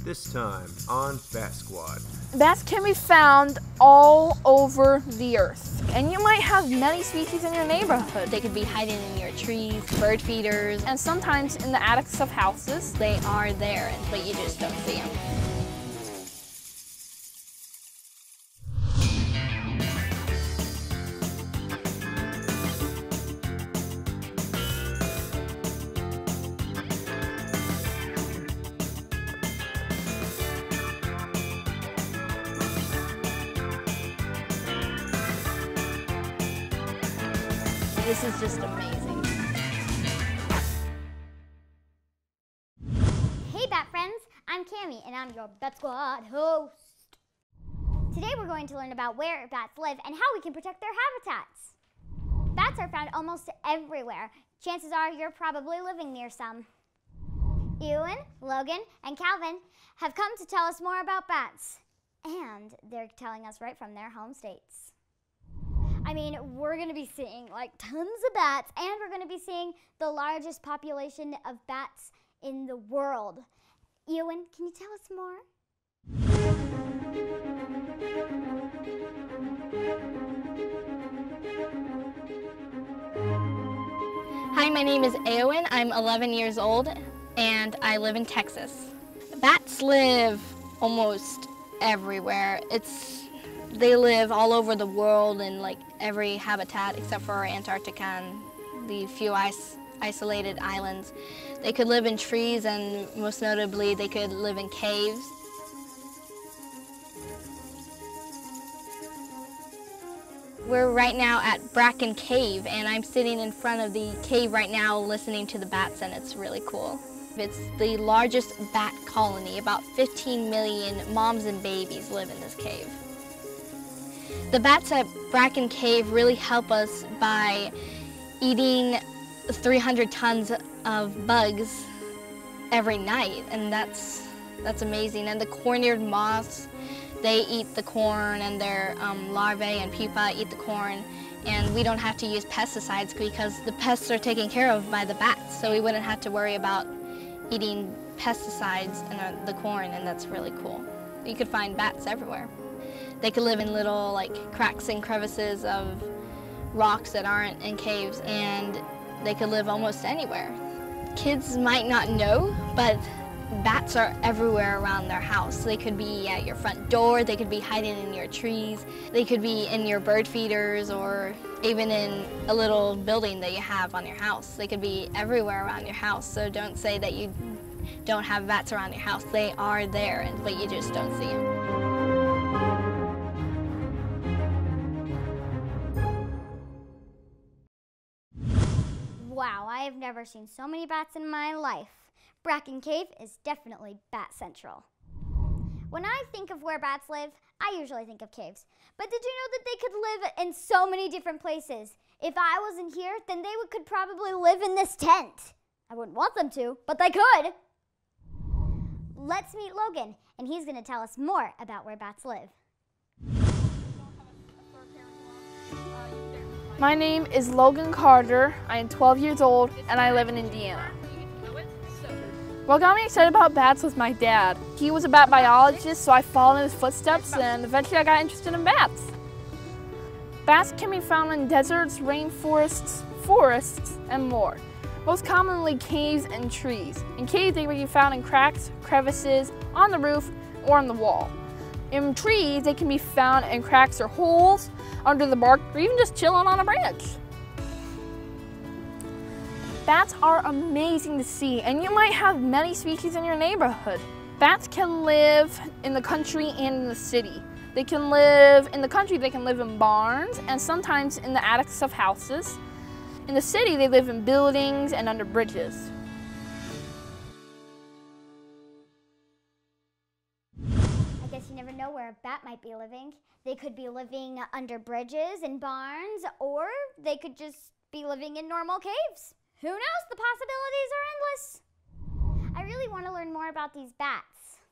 This time on BatSquad. Bats can be found all over the earth, and you might have many species in your neighborhood. They could be hiding in your trees, bird feeders, And sometimes in the attics of houses. they are there, but you just don't see them. This is just amazing. Hey Bat friends, I'm Cammie and I'm your BatSquad host. Today we're going to learn about where bats live and how we can protect their habitats. Bats are found almost everywhere. Chances are you're probably living near some. Ewan, Logan, and Calvin have come to tell us more about bats. And they're telling us right from their home states. I mean, we're going to be seeing like tons of bats, and we're going to be seeing the largest population of bats in the world. Ewan, can you tell us more? Hi, my name is Eowyn. I'm 11 years old and I live in Texas. Bats live almost everywhere. They live all over the world in like every habitat except for Antarctica and the few isolated islands. They could live in trees, and most notably they could live in caves. We're right now at Bracken Cave, and I'm sitting in front of the cave right now listening to the bats, and it's really cool. It's the largest bat colony. About 15 million moms and babies live in this cave. The bats at Bracken Cave really help us by eating 300 tons of bugs every night, and that's amazing. And the corn-eared moths, they eat the corn, and their larvae and pupa eat the corn, and we don't have to use pesticides because the pests are taken care of by the bats, so we wouldn't have to worry about eating pesticides in the corn, and that's really cool. You could find bats everywhere. They could live in little like cracks and crevices of rocks that aren't in caves, and they could live almost anywhere. Kids might not know, but bats are everywhere around their house. They could be at your front door, they could be hiding in your trees, they could be in your bird feeders, or even in a little building that you have on your house. They could be everywhere around your house, so don't say that you don't have bats around your house. They are there, but you just don't see them. Wow, I have never seen so many bats in my life. Bracken Cave is definitely Bat Central. When I think of where bats live, I usually think of caves. But did you know that they could live in so many different places? If I wasn't here, then they could probably live in this tent. I wouldn't want them to, but they could. Let's meet Logan, and he's going to tell us more about where bats live. My name is Logan Carter. I am 12 years old, and I live in Indiana. What got me excited about bats was my dad. He was a bat biologist, so I followed in his footsteps, and eventually I got interested in bats. Bats can be found in deserts, rainforests, forests, and more. Most commonly caves and trees. In caves, they can be found in cracks, crevices, on the roof, or on the wall. In trees, they can be found in cracks or holes, under the bark, or even just chilling on a branch. Bats are amazing to see, and you might have many species in your neighborhood. Bats can live in the country and in the city. They can live in the country, they can live in barns, and sometimes in the attics of houses. In the city, they live in buildings and under bridges. I guess you never know where a bat might be living. They could be living under bridges and barns, or they could just be living in normal caves. Who knows? The possibilities are endless. I really want to learn more about these bats.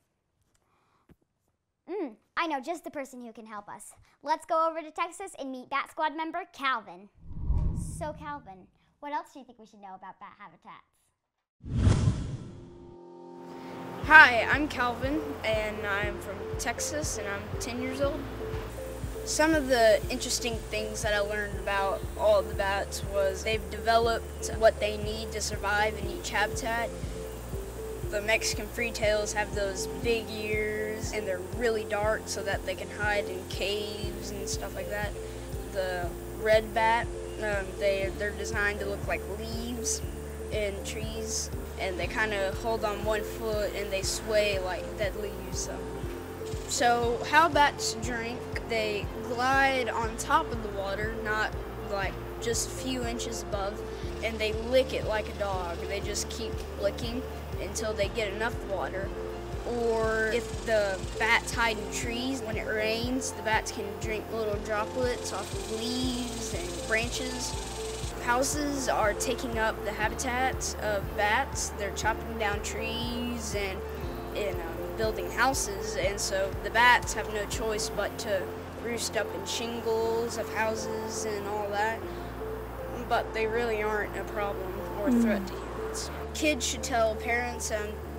I know just the person who can help us. Let's go over to Texas and meet BatSquad member Calvin. So Calvin, what else do you think we should know about bat habitats? Hi, I'm Calvin, and I'm from Texas, and I'm 10 years old. Some of the interesting things that I learned about all of the bats was they've developed what they need to survive in each habitat. The Mexican freetails have those big ears, and they're really dark so that they can hide in caves and stuff like that. The red bat, they're designed to look like leaves in trees, and they kind of hold on one foot and they sway like dead leaves. So how bats drink, they glide on top of the water, not like just a few inches above, and they lick it like a dog. They just keep licking until they get enough water. Or if the bats hide in trees, when it rains, the bats can drink little droplets off of leaves and branches. Houses are taking up the habitat of bats. They're chopping down trees and building houses, and so the bats have no choice but to roost up in shingles of houses and all that. But they really aren't a problem or a threat to humans. Kids should tell parents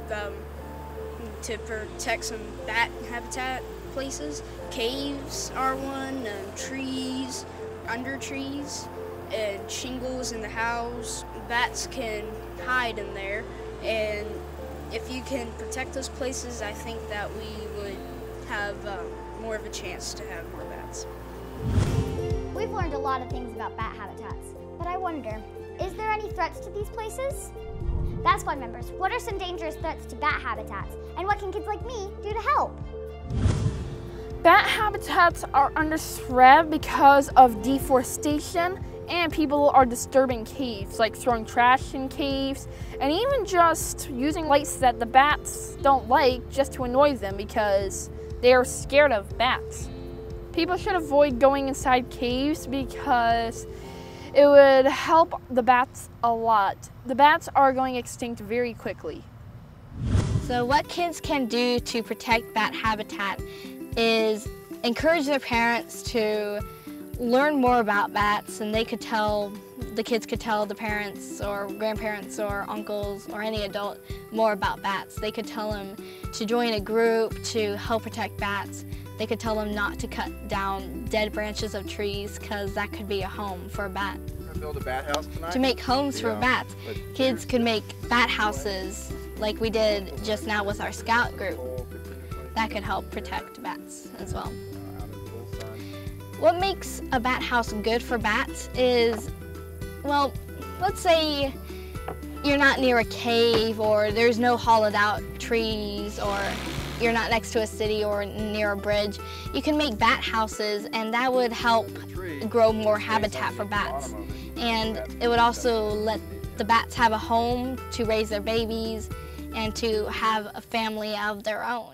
to protect some bat habitat places. Caves are one, trees, under trees, and shingles in the house. Bats can hide in there, and if you can protect those places, I think that we would have more of a chance to have more bats. We've learned a lot of things about bat habitats, but I wonder, is there any threats to these places? BatSquad members, what are some dangerous threats to bat habitats, and what can kids like me do to help? Bat habitats are under threat because of deforestation, and people are disturbing caves, like throwing trash in caves, and even just using lights that the bats don't like just to annoy them because they are scared of bats. People should avoid going inside caves because it would help the bats a lot. The bats are going extinct very quickly. So what kids can do to protect bat habitat is encourage their parents to learn more about bats, and the kids could tell the parents or grandparents or uncles or any adult more about bats. They could tell them to join a group to help protect bats. They could tell them not to cut down dead branches of trees because that could be a home for a bat. We're gonna build a bat house tonight? To make homes for bats. Kids could make bat houses like we did just now with our scout group. That could help protect bats as well. What makes a bat house good for bats is, well, let's say you're not near a cave or there's no hollowed out trees or you're not next to a city or near a bridge. You can make bat houses, and that would help grow more habitat for bats. And it would also let the bats have a home to raise their babies and to have a family of their own.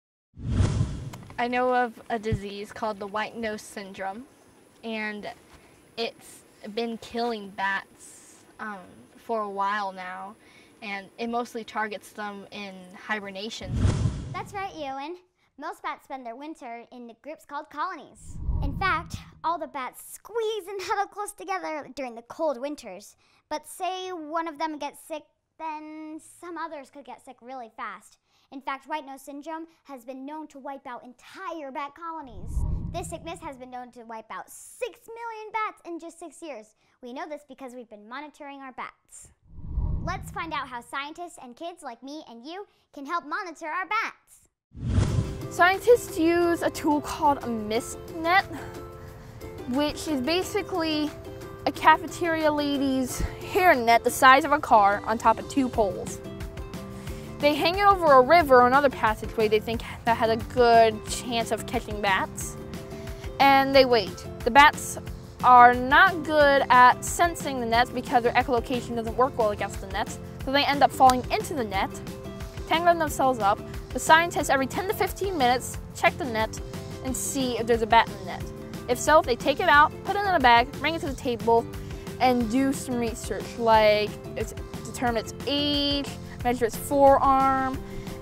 I know of a disease called the white nose syndrome, and it's been killing bats for a while now, and it mostly targets them in hibernation. That's right, Ewan. Most bats spend their winter in the groups called colonies. In fact, all the bats squeeze and huddle close together during the cold winters. But say one of them gets sick, then some others could get sick really fast. In fact, white nose syndrome has been known to wipe out entire bat colonies. This sickness has been known to wipe out 6 million bats in just 6 years. We know this because we've been monitoring our bats. Let's find out how scientists and kids like me and you can help monitor our bats. Scientists use a tool called a mist net, which is basically a cafeteria lady's hair net the size of a car on top of 2 poles. They hang it over a river or another passageway they think that has a good chance of catching bats, and they wait. The bats are not good at sensing the nets because their echolocation doesn't work well against the nets, so they end up falling into the net, tangling themselves up. The scientists every 10 to 15 minutes check the net and see if there's a bat in the net. If so, they take it out, put it in a bag, bring it to the table, and do some research, like determine its age, measure its forearm,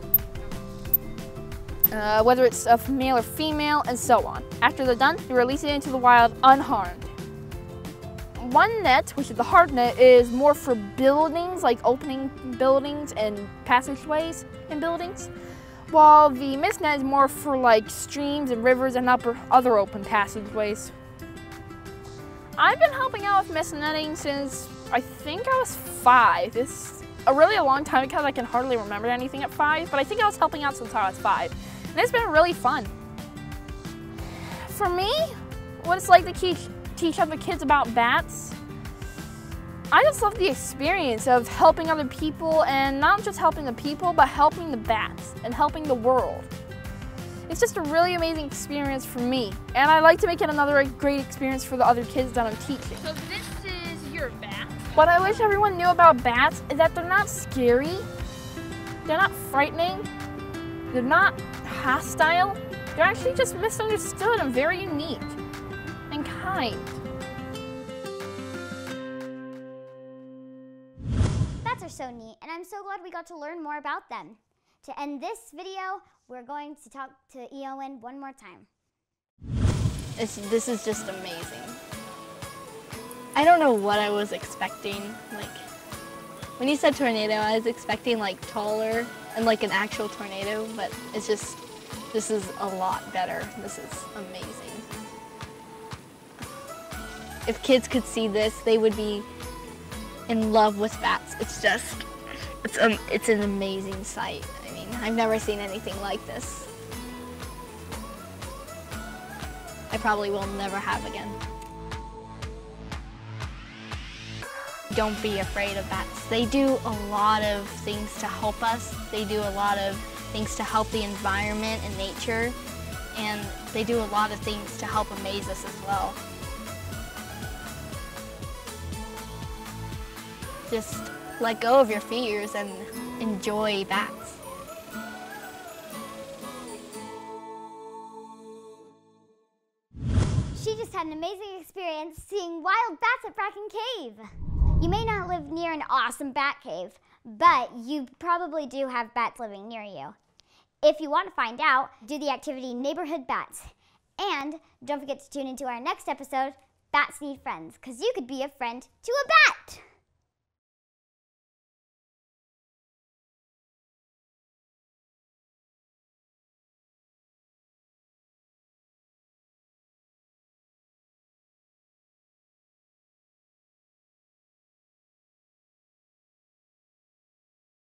whether it's a male or female, and so on. After they're done, they release it into the wild unharmed. one net, which is the hard net, is more for buildings, like opening buildings and passageways in buildings, while the mist net is more for like streams and rivers and other open passageways. I've been helping out with mist netting since I think I was 5. It's a really long time because I can hardly remember anything at 5, but I think I was helping out since I was 5. And it's been really fun. For me, what it's like to teach other kids about bats, I just love the experience of helping other people, and not just helping the people, but helping the bats and helping the world. It's just a really amazing experience for me, and I like to make it another great experience for the other kids that I'm teaching. So this is your bat? What I wish everyone knew about bats is that they're not scary, they're not frightening, they're not hostile, they're actually just misunderstood and very unique and kind. Bats are so neat, and I'm so glad we got to learn more about them. To end this video, we're going to talk to Eowyn one more time. This is just amazing. I don't know what I was expecting. Like, when you said tornado, I was expecting like taller and like an actual tornado, but it's just, this is a lot better. This is amazing. If kids could see this, they would be in love with bats. It's just, it's an amazing sight. I mean, I've never seen anything like this. I probably will never have again. Don't be afraid of bats. They do a lot of things to help us. They do a lot of things to help the environment and nature, and they do a lot of things to help amaze us as well. Just let go of your fears and enjoy bats. She just had an amazing experience seeing wild bats at Bracken Cave. You may not live near an awesome bat cave, but you probably do have bats living near you. If you want to find out, do the activity Neighborhood Bats. And don't forget to tune into our next episode, Bats Need Friends, because you could be a friend to a bat.